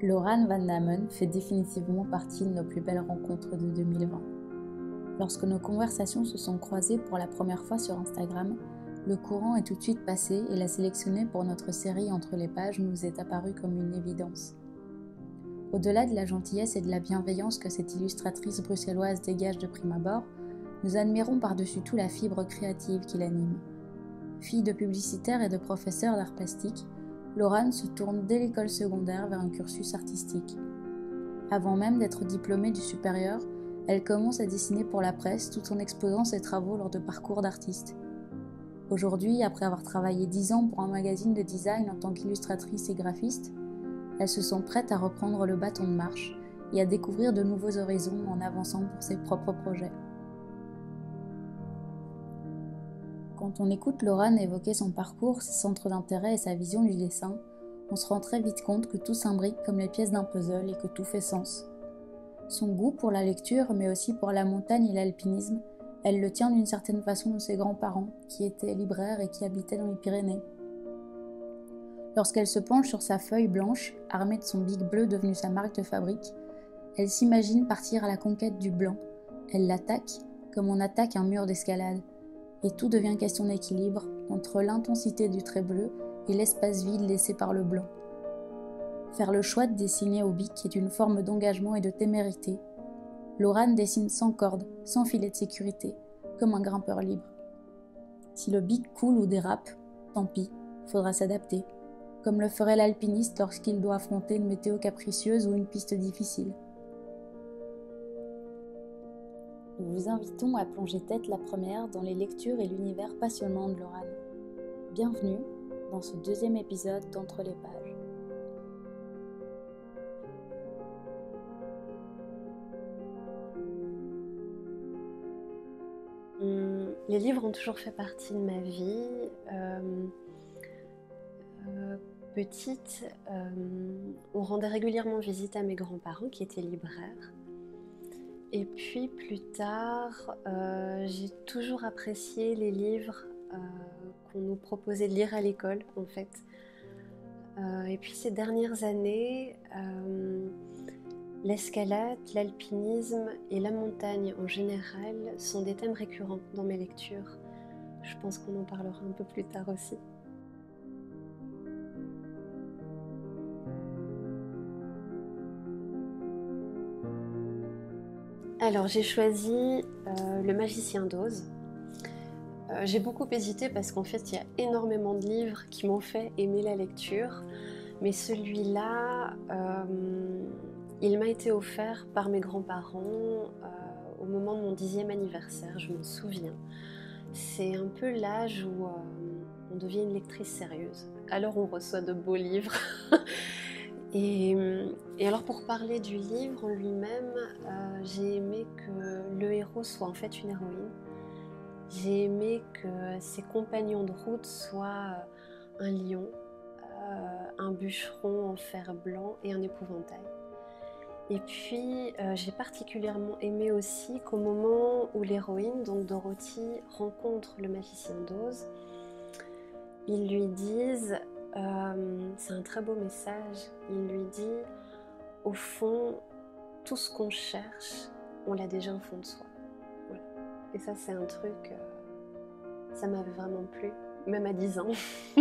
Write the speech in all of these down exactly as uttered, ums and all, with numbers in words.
Laurane Van Damen fait définitivement partie de nos plus belles rencontres de deux mille vingt. Lorsque nos conversations se sont croisées pour la première fois sur Instagram, le courant est tout de suite passé et la sélectionner pour notre série Entre les pages nous est apparue comme une évidence. Au-delà de la gentillesse et de la bienveillance que cette illustratrice bruxelloise dégage de prime abord, nous admirons par-dessus tout la fibre créative qui l'anime. Fille de publicitaire et de professeur d'art plastique, Laurane se tourne dès l'école secondaire vers un cursus artistique. Avant même d'être diplômée du supérieur, elle commence à dessiner pour la presse tout en exposant ses travaux lors de parcours d'artiste. Aujourd'hui, après avoir travaillé dix ans pour un magazine de design en tant qu'illustratrice et graphiste, elle se sent prête à reprendre le bâton de marche et à découvrir de nouveaux horizons en avançant pour ses propres projets. Quand on écoute Laurane évoquer son parcours, ses centres d'intérêt et sa vision du dessin, on se rend très vite compte que tout s'imbrique comme les pièces d'un puzzle et que tout fait sens. Son goût pour la lecture, mais aussi pour la montagne et l'alpinisme, elle le tient d'une certaine façon de ses grands-parents, qui étaient libraires et qui habitaient dans les Pyrénées. Lorsqu'elle se penche sur sa feuille blanche, armée de son bic bleu devenu sa marque de fabrique, elle s'imagine partir à la conquête du blanc. Elle l'attaque comme on attaque un mur d'escalade. Et tout devient question d'équilibre entre l'intensité du trait bleu et l'espace vide laissé par le blanc. Faire le choix de dessiner au bic est une forme d'engagement et de témérité. Laurane dessine sans corde, sans filet de sécurité, comme un grimpeur libre. Si le bic coule ou dérape, tant pis, faudra s'adapter, comme le ferait l'alpiniste lorsqu'il doit affronter une météo capricieuse ou une piste difficile. Nous vous invitons à plonger tête la première dans les lectures et l'univers passionnant de Laurane. Bienvenue dans ce deuxième épisode d'Entre les pages. Hum, les livres ont toujours fait partie de ma vie. Euh, euh, petite, euh, on rendait régulièrement visite à mes grands-parents qui étaient libraires. Et puis plus tard, euh, j'ai toujours apprécié les livres euh, qu'on nous proposait de lire à l'école, en fait. Euh, et puis ces dernières années, euh, l'escalade, l'alpinisme et la montagne en général sont des thèmes récurrents dans mes lectures. Je pense qu'on en parlera un peu plus tard aussi. Alors j'ai choisi euh, Le Magicien d'Oz. Euh, j'ai beaucoup hésité parce qu'en fait il y a énormément de livres qui m'ont fait aimer la lecture, mais celui-là, euh, il m'a été offert par mes grands-parents euh, au moment de mon dixième anniversaire, je m'en souviens. C'est un peu l'âge où euh, on devient une lectrice sérieuse. Alors on reçoit de beaux livres. Et, et alors pour parler du livre en lui-même, euh, j'ai aimé que le héros soit en fait une héroïne. J'ai aimé que ses compagnons de route soient un lion, euh, un bûcheron en fer blanc et un épouvantail. Et puis euh, j'ai particulièrement aimé aussi qu'au moment où l'héroïne, donc Dorothy, rencontre le magicien d'Oz, ils lui disent... Euh, c'est un très beau message. Il lui dit, au fond, tout ce qu'on cherche, on l'a déjà au fond de soi. Voilà. Et ça, c'est un truc, euh, ça m'avait vraiment plu, même à dix ans.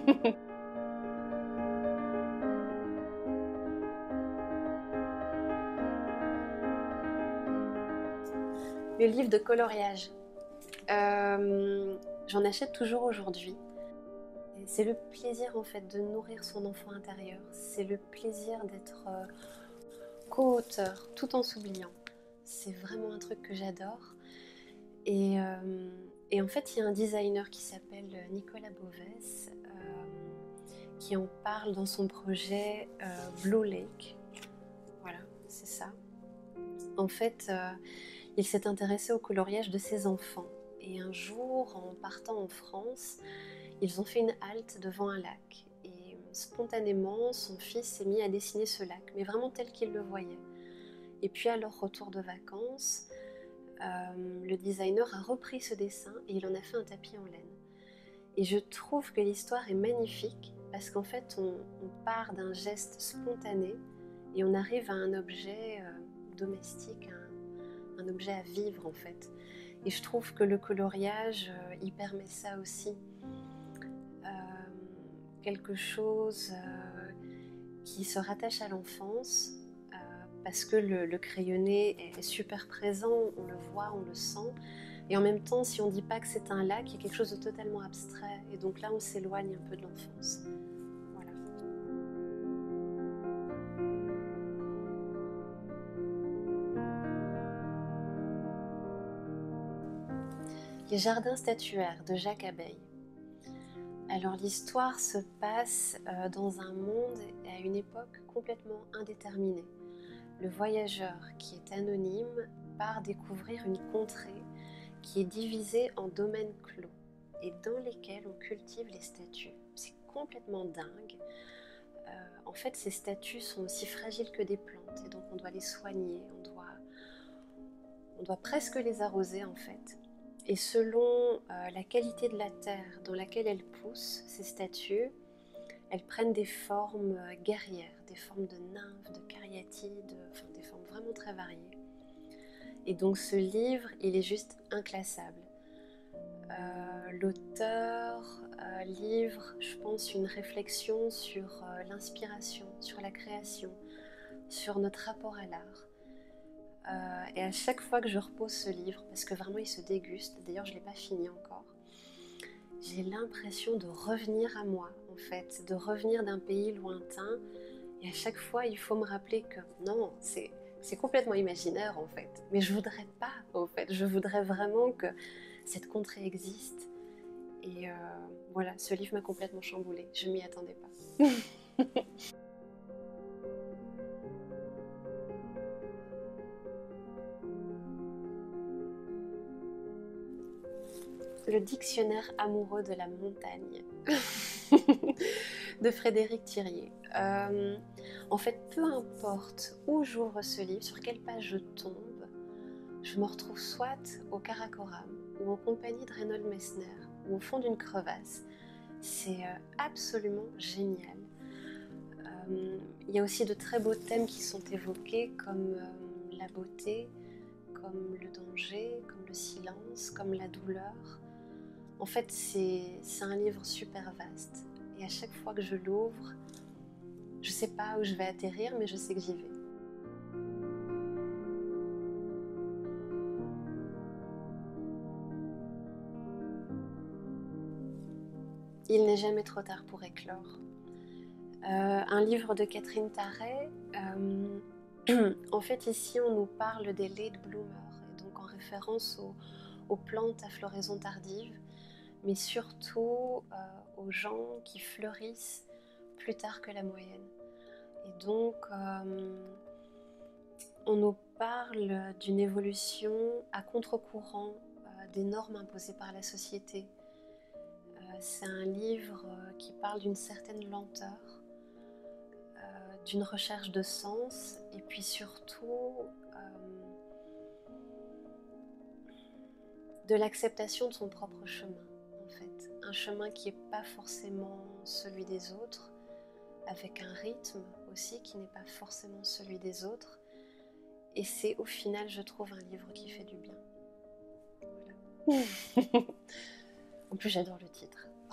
Le livre de coloriage, euh, j'en achète toujours aujourd'hui. C'est le plaisir en fait de nourrir son enfant intérieur, c'est le plaisir d'être euh, co-auteur tout en s'oubliant. C'est vraiment un truc que j'adore. Et, euh, et en fait, il y a un designer qui s'appelle Nicolas Beauvais euh, qui en parle dans son projet euh, Blue Lake. Voilà, c'est ça. En fait, euh, il s'est intéressé au coloriage de ses enfants. Et un jour, en partant en France, ils ont fait une halte devant un lac et spontanément, son fils s'est mis à dessiner ce lac, mais vraiment tel qu'il le voyait. Et puis à leur retour de vacances, euh, le designer a repris ce dessin et il en a fait un tapis en laine. Et je trouve que l'histoire est magnifique parce qu'en fait, on, on part d'un geste spontané et on arrive à un objet euh, domestique, un, un objet à vivre en fait. Et je trouve que le coloriage, euh, il permet ça aussi. Euh, quelque chose euh, qui se rattache à l'enfance, euh, parce que le, le crayonné est super présent, on le voit, on le sent. Et en même temps, si on ne dit pas que c'est un lac, il y a quelque chose de totalement abstrait. Et donc là, on s'éloigne un peu de l'enfance. Voilà. Les jardins statuaires de Jacques Abeille. Alors l'histoire se passe euh, dans un monde et à une époque complètement indéterminée. Le voyageur, qui est anonyme, part découvrir une contrée qui est divisée en domaines clos et dans lesquels on cultive les statues. C'est complètement dingue. Euh, en fait, ces statues sont aussi fragiles que des plantes et donc on doit les soigner, on doit, on doit presque les arroser en fait. Et selon euh, la qualité de la terre dans laquelle elles poussent, ces statues, elles prennent des formes guerrières, des formes de nymphes, de cariatides, enfin des formes vraiment très variées. Et donc ce livre, il est juste inclassable. Euh, l'auteur euh, livre, je pense, une réflexion sur euh, l'inspiration, sur la création, sur notre rapport à l'art. Euh, et à chaque fois que je repose ce livre, parce que vraiment il se déguste, d'ailleurs je ne l'ai pas fini encore, j'ai l'impression de revenir à moi, en fait, de revenir d'un pays lointain. Et à chaque fois, il faut me rappeler que non, c'est, c'est complètement imaginaire, en fait. Mais je voudrais pas, en fait. Je voudrais vraiment que cette contrée existe. Et euh, voilà, ce livre m'a complètement chamboulée. Je ne m'y attendais pas. Le dictionnaire amoureux de la montagne de Frédéric Thiriet. Euh, en fait, peu importe où j'ouvre ce livre, sur quelle page je tombe, je me retrouve soit au Karakoram ou en compagnie de Reinhold Messner ou au fond d'une crevasse. C'est euh, absolument génial. Euh, il y a aussi de très beaux thèmes qui sont évoqués comme euh, la beauté, comme le danger, comme le silence, comme la douleur. En fait, c'est, c'est un livre super vaste. Et à chaque fois que je l'ouvre, je ne sais pas où je vais atterrir, mais je sais que j'y vais. Il n'est jamais trop tard pour éclore. Euh, un livre de Catherine Tarret. Euh, en fait, ici, on nous parle des late bloomers, et donc en référence aux, aux plantes à floraison tardive, mais surtout euh, aux gens qui fleurissent plus tard que la moyenne. Et donc, euh, on nous parle d'une évolution à contre-courant euh, des normes imposées par la société. Euh, c'est un livre euh, qui parle d'une certaine lenteur, euh, d'une recherche de sens, et puis surtout euh, de l'acceptation de son propre chemin, en fait. Un chemin qui n'est pas forcément celui des autres, avec un rythme aussi qui n'est pas forcément celui des autres. Et c'est au final, je trouve, un livre qui fait du bien. Voilà. En plus, j'adore le titre. Oh.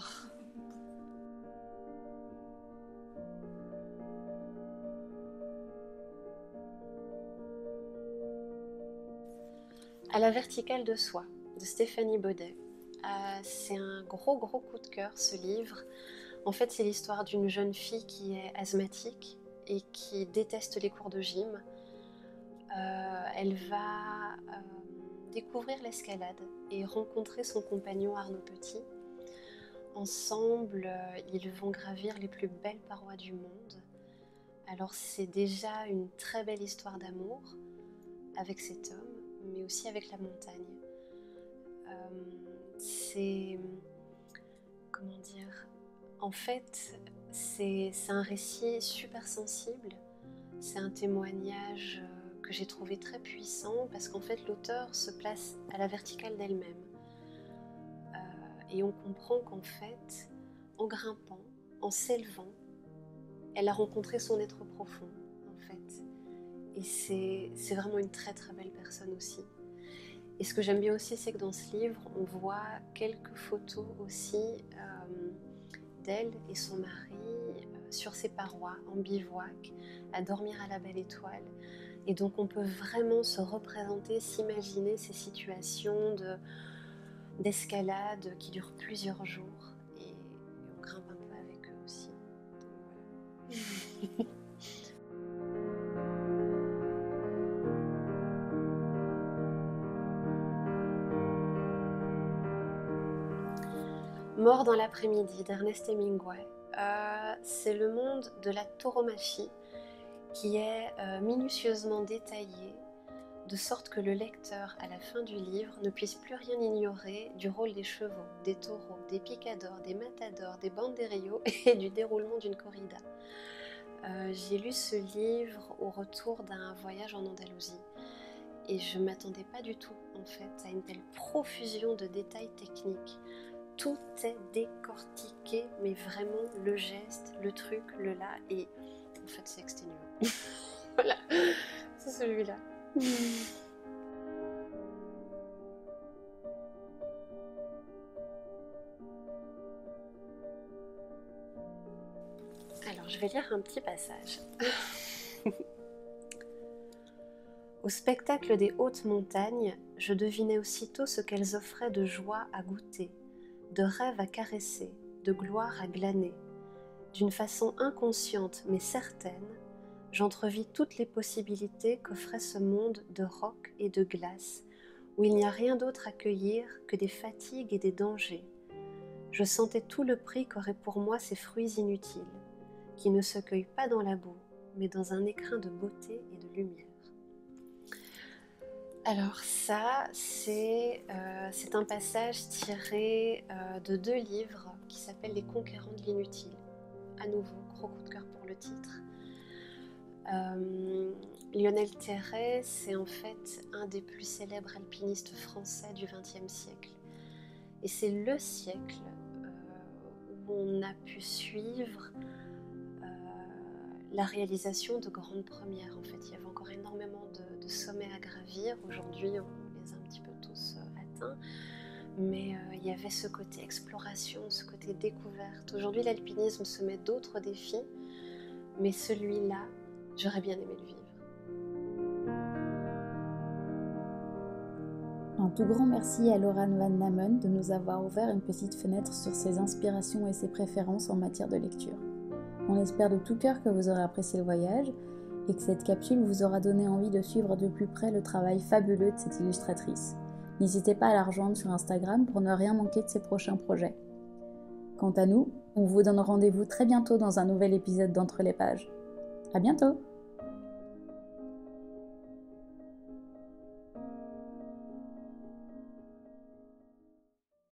À la verticale de soi, de Stéphanie Baudet. Euh, c'est un gros, gros coup de cœur, ce livre. En fait, c'est l'histoire d'une jeune fille qui est asthmatique et qui déteste les cours de gym. Euh, elle va euh, découvrir l'escalade et rencontrer son compagnon Arnaud Petit. Ensemble, euh, ils vont gravir les plus belles parois du monde. Alors c'est déjà une très belle histoire d'amour avec cet homme, mais aussi avec la montagne. Euh, c'est... Comment dire ? En fait, c'est, c'est un récit super sensible. C'est un témoignage que j'ai trouvé très puissant parce qu'en fait, l'auteur se place à la verticale d'elle-même. Euh, et on comprend qu'en fait, en grimpant, en s'élevant, elle a rencontré son être profond, en en fait. Et c'est, c'est vraiment une très très belle personne aussi. Et ce que j'aime bien aussi, c'est que dans ce livre, on voit quelques photos aussi euh, d'elle et son mari euh, sur ses parois, en bivouac, à dormir à la belle étoile. Et donc on peut vraiment se représenter, s'imaginer ces situations de, d'escalade qui durent plusieurs jours. Et, et on grimpe un peu avec eux aussi. Donc, voilà. Mort dans l'après-midi d'Ernest Hemingway. Euh, c'est le monde de la tauromachie qui est euh, minutieusement détaillé de sorte que le lecteur, à la fin du livre, ne puisse plus rien ignorer du rôle des chevaux, des taureaux, des picadors, des matadors, des banderillos et du déroulement d'une corrida. Euh, j'ai lu ce livre au retour d'un voyage en Andalousie et je ne m'attendais pas du tout en fait à une telle profusion de détails techniques. Tout est décortiqué, mais vraiment le geste, le truc, le là, et en fait c'est exténuant. Voilà, c'est celui-là. Alors je vais lire un petit passage. Au spectacle des hautes montagnes, je devinais aussitôt ce qu'elles offraient de joie à goûter, de rêve à caresser, de gloire à glaner. D'une façon inconsciente mais certaine, j'entrevis toutes les possibilités qu'offrait ce monde de roc et de glace, où il n'y a rien d'autre à cueillir que des fatigues et des dangers. Je sentais tout le prix qu'auraient pour moi ces fruits inutiles, qui ne se cueillent pas dans la boue, mais dans un écrin de beauté et de lumière. Alors ça, c'est, euh, c'est un passage tiré euh, de deux livres qui s'appellent « Les conquérants de l'inutile ». À nouveau, gros coup de cœur pour le titre. Euh, Lionel Terray, c'est en fait un des plus célèbres alpinistes français du vingtième siècle. Et c'est le siècle euh, où on a pu suivre euh, la réalisation de grandes premières. En fait, il y avait encore énormément de, de sommets à gravir. Aujourd'hui, on les a un petit peu tous euh, atteints. Mais euh, il y avait ce côté exploration, ce côté découverte. Aujourd'hui, l'alpinisme se met d'autres défis, mais celui-là, j'aurais bien aimé le vivre. Un tout grand merci à Laurane Van Namen de nous avoir ouvert une petite fenêtre sur ses inspirations et ses préférences en matière de lecture. On espère de tout cœur que vous aurez apprécié le voyage et que cette capsule vous aura donné envie de suivre de plus près le travail fabuleux de cette illustratrice. N'hésitez pas à la rejoindre sur Instagram pour ne rien manquer de ses prochains projets. Quant à nous, on vous donne rendez-vous très bientôt dans un nouvel épisode d'Entre les pages. À bientôt!